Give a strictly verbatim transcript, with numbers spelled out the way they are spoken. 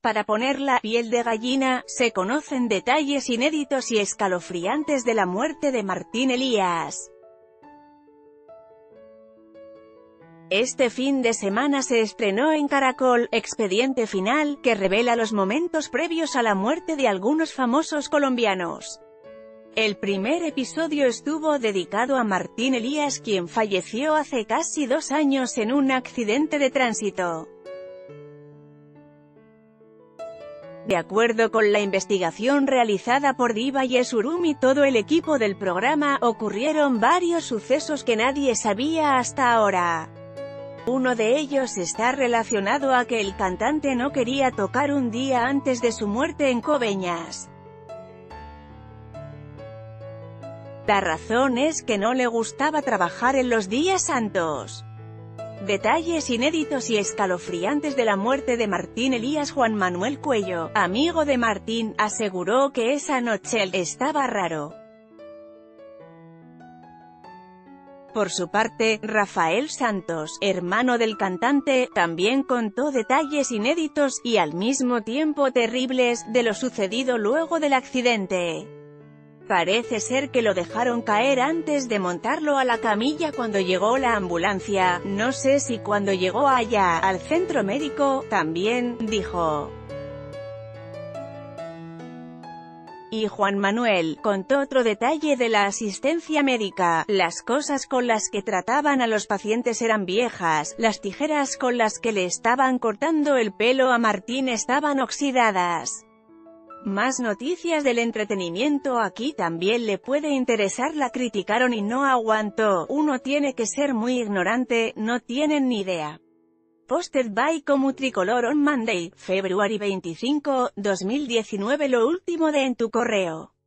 para poner la piel de gallina, se conocen detalles inéditos y escalofriantes de la muerte de Martín Elías. Este fin de semana se estrenó en Caracol, Expediente Final, que revela los momentos previos a la muerte de algunos famosos colombianos. El primer episodio estuvo dedicado a Martín Elías, quien falleció hace casi dos años en un accidente de tránsito. De acuerdo con la investigación realizada por Diva y Yesurum y todo el equipo del programa, ocurrieron varios sucesos que nadie sabía hasta ahora. Uno de ellos está relacionado a que el cantante no quería tocar un día antes de su muerte en Coveñas. La razón es que no le gustaba trabajar en los días santos. Detalles inéditos y escalofriantes de la muerte de Martín Elías. Juan Manuel Cuello, amigo de Martín, aseguró que esa noche él estaba raro. Por su parte, Rafael Santos, hermano del cantante, también contó detalles inéditos, y al mismo tiempo terribles, de lo sucedido luego del accidente. Parece ser que lo dejaron caer antes de montarlo a la camilla cuando llegó la ambulancia, no sé si cuando llegó allá, al centro médico, también, dijo. Y Juan Manuel contó otro detalle de la asistencia médica: las cosas con las que trataban a los pacientes eran viejas, las tijeras con las que le estaban cortando el pelo a Martín estaban oxidadas. Más noticias del entretenimiento. Aquí también le puede interesar. La criticaron y no aguantó. Uno tiene que ser muy ignorante, no tienen ni idea. Posted by Como Tricolor on Monday, February veinticinco, dos mil diecinueve. Lo último de En tu correo.